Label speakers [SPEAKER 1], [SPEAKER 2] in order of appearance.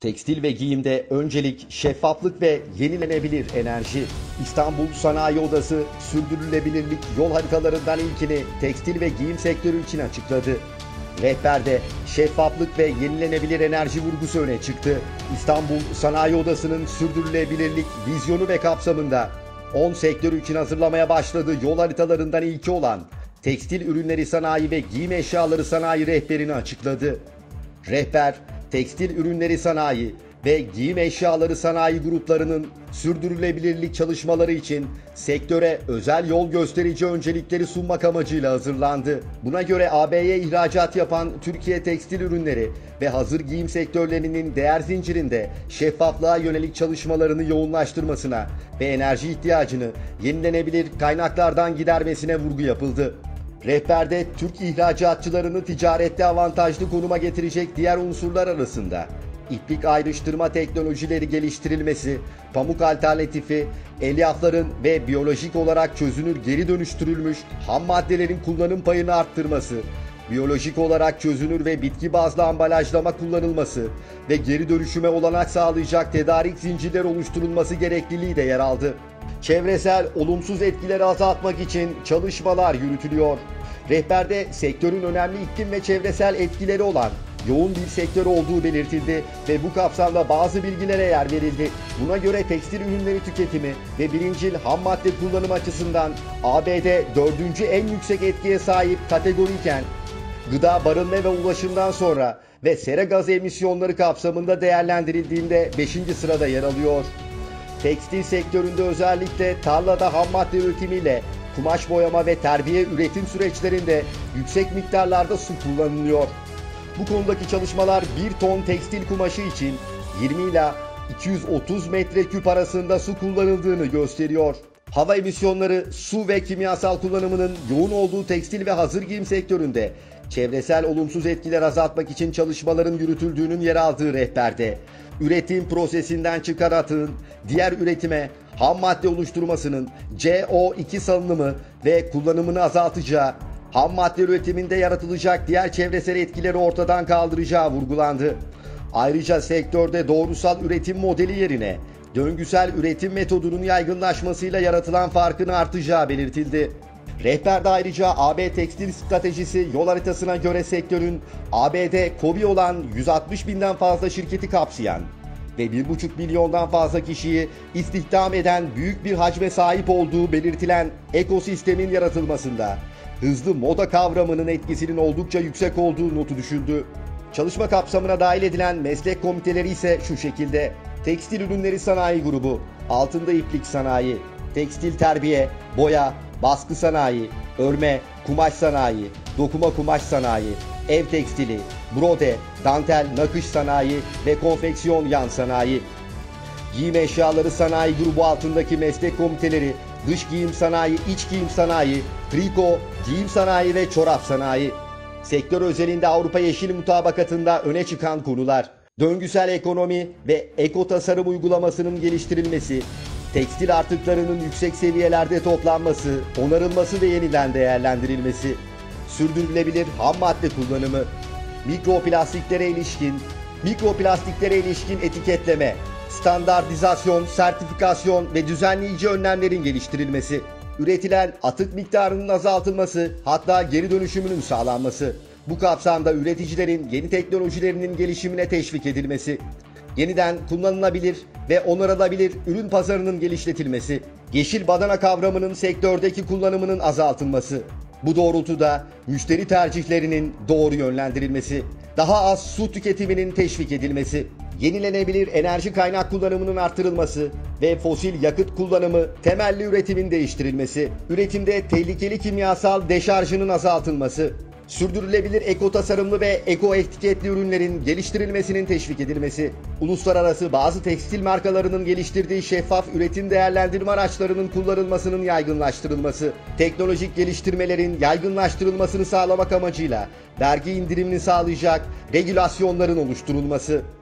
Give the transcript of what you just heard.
[SPEAKER 1] Tekstil ve giyimde öncelik şeffaflık ve yenilenebilir enerji. İstanbul Sanayi Odası sürdürülebilirlik yol haritalarından ilkini tekstil ve giyim sektörü için açıkladı. Rehberde şeffaflık ve yenilenebilir enerji vurgusu öne çıktı. İstanbul Sanayi Odası'nın sürdürülebilirlik vizyonu ve kapsamında 10 sektör için hazırlamaya başladığı yol haritalarından ilki olan tekstil ürünleri sanayi ve giyim eşyaları sanayi rehberini açıkladı. Rehber, tekstil ürünleri sanayi ve giyim eşyaları sanayi gruplarının sürdürülebilirlik çalışmaları için sektöre özel yol gösterici öncelikleri sunmak amacıyla hazırlandı. Buna göre AB'ye ihracat yapan Türkiye tekstil ürünleri ve hazır giyim sektörlerinin değer zincirinde şeffaflığa yönelik çalışmalarını yoğunlaştırmasına ve enerji ihtiyacını yenilenebilir kaynaklardan gidermesine vurgu yapıldı. Rehberde Türk ihracatçılarını ticarette avantajlı konuma getirecek diğer unsurlar arasında iplik ayrıştırma teknolojileri geliştirilmesi, pamuk alternatifi, elyafların ve biyolojik olarak çözünür geri dönüştürülmüş ham maddelerin kullanım payını arttırması, biyolojik olarak çözünür ve bitki bazlı ambalajlama kullanılması ve geri dönüşüme olanak sağlayacak tedarik zincirleri oluşturulması gerekliliği de yer aldı. Çevresel olumsuz etkileri azaltmak için çalışmalar yürütülüyor. Rehberde sektörün önemli iklim ve çevresel etkileri olan yoğun bir sektör olduğu belirtildi ve bu kapsamda bazı bilgilere yer verildi. Buna göre tekstil ürünleri tüketimi ve birincil ham madde kullanım açısından ABD 4. en yüksek etkiye sahip kategoriyken, gıda, barınma ve ulaşımdan sonra ve sera gazı emisyonları kapsamında değerlendirildiğinde 5. sırada yer alıyor. Tekstil sektöründe özellikle tarlada ham madde üretimiyle kumaş boyama ve terbiye üretim süreçlerinde yüksek miktarlarda su kullanılıyor. Bu konudaki çalışmalar 1 ton tekstil kumaşı için 20 ila 230 metreküp arasında su kullanıldığını gösteriyor. Hava emisyonları, su ve kimyasal kullanımının yoğun olduğu tekstil ve hazır giyim sektöründe çevresel olumsuz etkiler azaltmak için çalışmaların yürütüldüğünün yer aldığı rehberde, üretim prosesinden çıkan atığın diğer üretime ham madde oluşturmasının CO2 salınımı ve kullanımını azaltacağı, ham madde üretiminde yaratılacak diğer çevresel etkileri ortadan kaldıracağı vurgulandı. Ayrıca sektörde doğrusal üretim modeli yerine döngüsel üretim metodunun yaygınlaşmasıyla yaratılan farkın artacağı belirtildi. Rehberde ayrıca AB tekstil stratejisi yol haritasına göre sektörün ABD KOBİ olan 160 binden fazla şirketi kapsayan ve 1,5 milyondan fazla kişiyi istihdam eden büyük bir hacme sahip olduğu belirtilen ekosistemin yaratılmasında hızlı moda kavramının etkisinin oldukça yüksek olduğu notu düşüldü. Çalışma kapsamına dahil edilen meslek komiteleri ise şu şekilde: Tekstil Ürünleri Sanayi Grubu, altında iplik sanayi, tekstil terbiye, boya, baskı sanayi, örme, kumaş sanayi, dokuma kumaş sanayi, ev tekstili, brode, dantel, nakış sanayi ve konfeksiyon yan sanayi. Giyim eşyaları sanayi grubu altındaki meslek komiteleri, dış giyim sanayi, iç giyim sanayi, triko, giyim sanayi ve çorap sanayi. Sektör özelinde Avrupa Yeşil Mutabakatı'nda öne çıkan konular: döngüsel ekonomi ve eko tasarım uygulamasının geliştirilmesi, tekstil artıklarının yüksek seviyelerde toplanması, onarılması ve yeniden değerlendirilmesi, sürdürülebilir ham madde kullanımı, mikroplastiklere ilişkin etiketleme, standartizasyon, sertifikasyon ve düzenleyici önlemlerin geliştirilmesi, üretilen atık miktarının azaltılması, hatta geri dönüşümünün sağlanması, bu kapsamda üreticilerin yeni teknolojilerinin gelişimine teşvik edilmesi, yeniden kullanılabilir ve onarılabilir ürün pazarının genişletilmesi, yeşil badana kavramının sektördeki kullanımının azaltılması, bu doğrultuda müşteri tercihlerinin doğru yönlendirilmesi, daha az su tüketiminin teşvik edilmesi, yenilenebilir enerji kaynak kullanımının artırılması ve fosil yakıt kullanımı temelli üretimin değiştirilmesi, üretimde tehlikeli kimyasal deşarjının azaltılması, sürdürülebilir eko tasarımlı ve eko etiketli ürünlerin geliştirilmesinin teşvik edilmesi, uluslararası bazı tekstil markalarının geliştirdiği şeffaf üretim değerlendirme araçlarının kullanılmasının yaygınlaştırılması, teknolojik geliştirmelerin yaygınlaştırılmasını sağlamak amacıyla vergi indirimini sağlayacak regülasyonların oluşturulması.